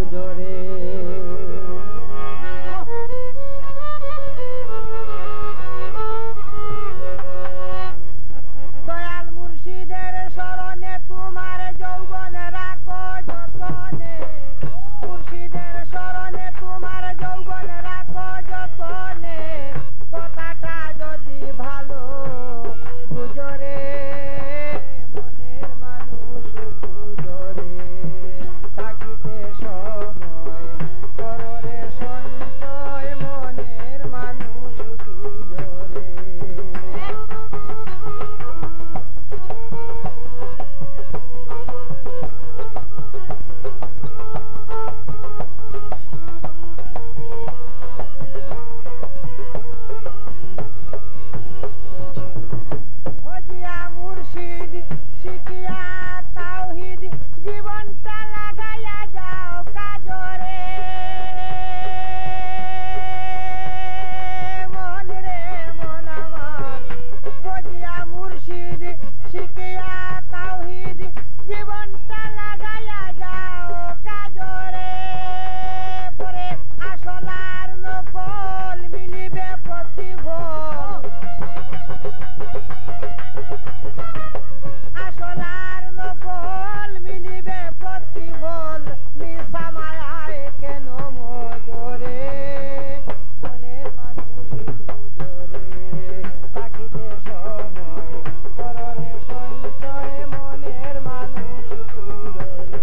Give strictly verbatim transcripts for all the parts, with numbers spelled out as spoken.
জোরে। দয়াল মুর্শিদের শরণে তোমার যৌবন রাখো যতনে, মুর্শিদের শরণে তোমার যৌবন রাখো যতনে, কথাটা যদি ভালো বুঝরে মনের মানুষ বুঝরে, থাকিতে সময় কররে সঞ্চয় মনের মানুষ বুঝরে। হজিয়া মুর্শিদ শিখিয়া তাওহীদ জীবনটা লাগাইয়া যাও কাজরে, মন রে মন আমার। হজিয়া মুর্শিদ শিখিয়া তাওহীদ জীবনটা লাগাইয়া যাও কাজরে, পরে আসলার নকল মিলিবে প্রতিফল, আসলার নকল মিলিবে প্রতিফল, মিশা মায়ায় কেন মজরে মনের মানুষ জোরে, থাকিতে সময় কররে সঞ্চয় মনের মানুষ জোরে।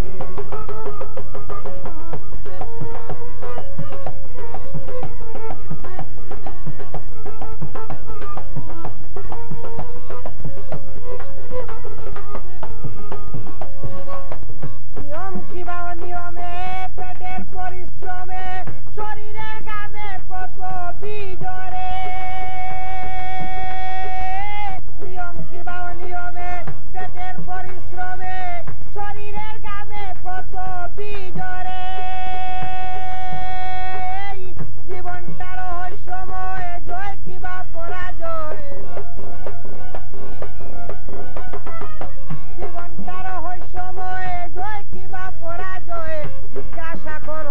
নিয়ম কিবা অনিয়মে পেটের পরিশ্রমে শরীরের গামে কত বিজরে, নিয়ম কিবা অনিয়মে পেটের পরিশ্রমে শরীরের গামে কত বিজরে, জীবনটা রহস্যময় জয় কিবা পরাজয়, জীবনটা রহস্যময় জয় কিবা পরাজয়, জিজ্ঞাসা কর